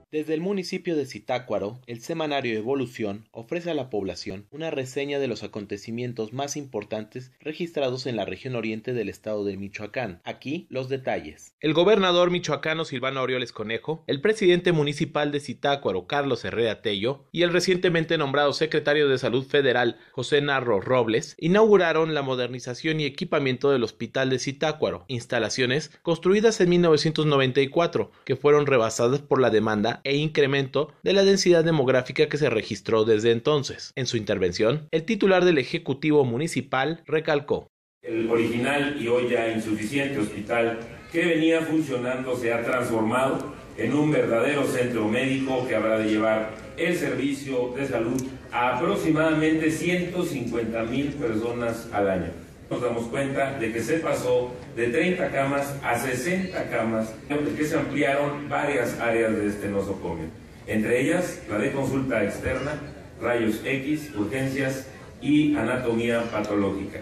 Desde el municipio de Zitácuaro, el semanario Evolución ofrece a la población una reseña de los acontecimientos más importantes registrados en la región oriente del estado de Michoacán. Aquí los detalles. El gobernador michoacano Silvano Aureoles Conejo, el presidente municipal de Zitácuaro Carlos Herrera Tello y el recientemente nombrado secretario de Salud Federal José Narro Robles inauguraron la modernización y equipamiento del Hospital de Zitácuaro, instalaciones construidas en 1994 que fueron rebasadas por la demanda e incremento de la densidad demográfica que se registró desde entonces. En su intervención, el titular del Ejecutivo Municipal recalcó: el original y hoy ya insuficiente hospital que venía funcionando se ha transformado en un verdadero centro médico que habrá de llevar el servicio de salud a aproximadamente 150,000 personas al año. Nos damos cuenta de que se pasó de 30 camas a 60 camas, que se ampliaron varias áreas de este nosocomio, entre ellas la de consulta externa, rayos X, urgencias y anatomía patológica.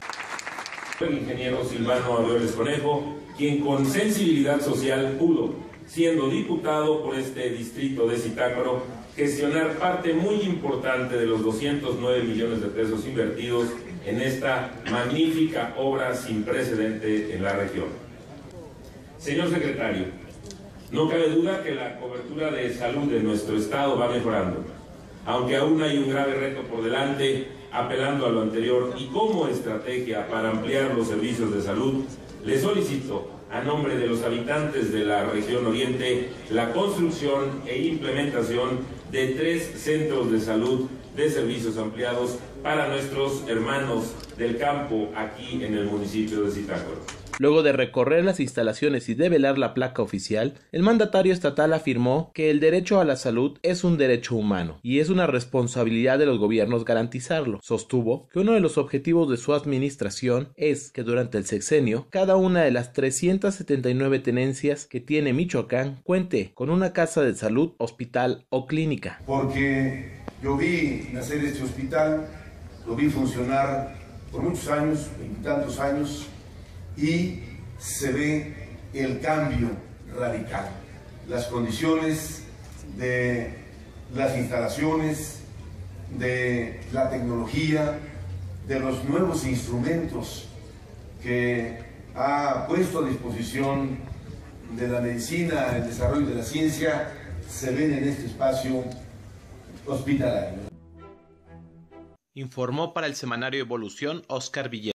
El ingeniero Silvano Aureoles Conejo, quien con sensibilidad social pudo, siendo diputado por este distrito de Zitácuaro, gestionar parte muy importante de los 209 millones de pesos invertidos en esta magnífica obra sin precedente en la región. Señor secretario, no cabe duda que la cobertura de salud de nuestro estado va mejorando, aunque aún hay un grave reto por delante. Apelando a lo anterior y como estrategia para ampliar los servicios de salud, le solicito, a nombre de los habitantes de la región oriente, la construcción e implementación de 3 centros de salud de servicios ampliados para nuestros hermanos del campo aquí en el municipio de Zitácuaro. Luego de recorrer las instalaciones y develar la placa oficial, el mandatario estatal afirmó que el derecho a la salud es un derecho humano y es una responsabilidad de los gobiernos garantizarlo. Sostuvo que uno de los objetivos de su administración es que durante el sexenio, cada una de las 379 tenencias que tiene Michoacán cuente con una casa de salud, hospital o clínica. Porque yo vi nacer este hospital, lo vi funcionar por muchos años, 20 y tantos años, y se ve el cambio radical. Las condiciones de las instalaciones, de la tecnología, de los nuevos instrumentos que ha puesto a disposición de la medicina, el desarrollo de la ciencia, se ven en este espacio hospitalario. Informó para el semanario Evolución Óscar Villar.